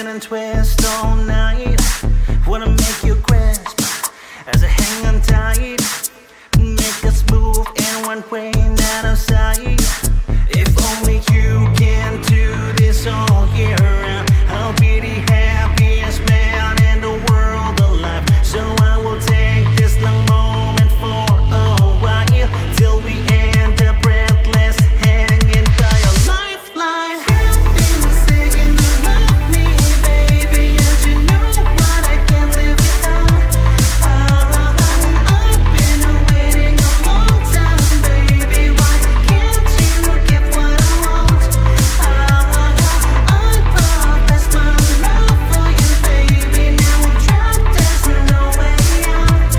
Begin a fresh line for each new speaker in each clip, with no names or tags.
and twist all night. Wanna make you grasp as I hang on tight. Make us move in one way, not outside. If only you can do this all year round, I'll be the happiest man in the world alive. So I will take this long moment for a while, till we end up breathless, hanging by a lifeline. You've been saying you love me, baby, and you know what, I can't live without. I've been waiting a long time, baby, why can't you get what I want? I professed my love for you, baby, now I'm trapped, there's no way out.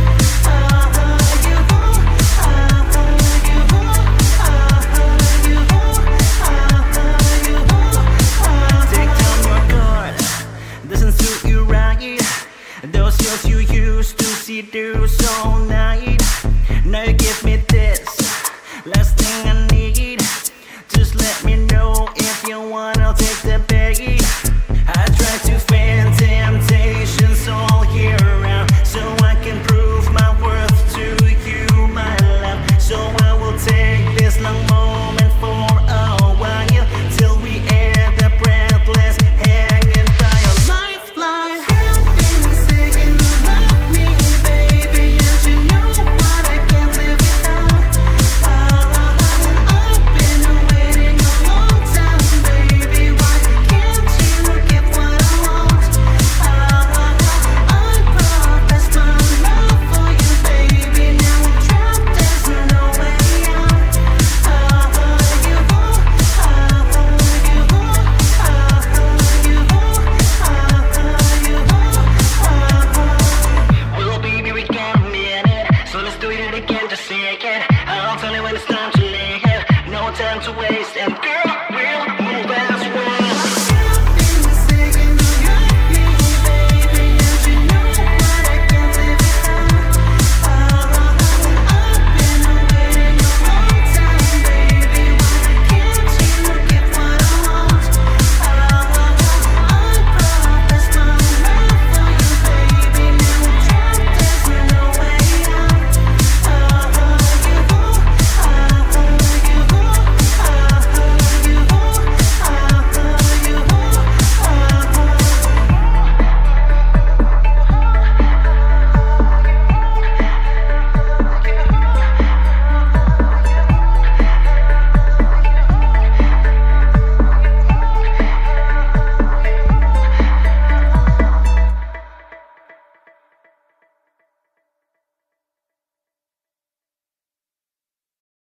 Take down your guard, doesn't suit you right. Those skills you used to seduce all night. Now you give me this last thing I need. Just let me know if you want, I'll take the bait. I try to fan temptations all year round, so I can prove my worth to you, my love. So I will take this long moment for a while, till we end up breathless, hanging by a lifeline. You've been saying you love me, baby, and you know what, I can't live without. I've been waiting a long time, baby, why can't you get what I want? I professed my love for you, baby, now I'm trapped, there's no way out. Well, baby, we got a minute, so let's do it again, just say again. I'll tell you when it's time to leave, no time to waste, and girl,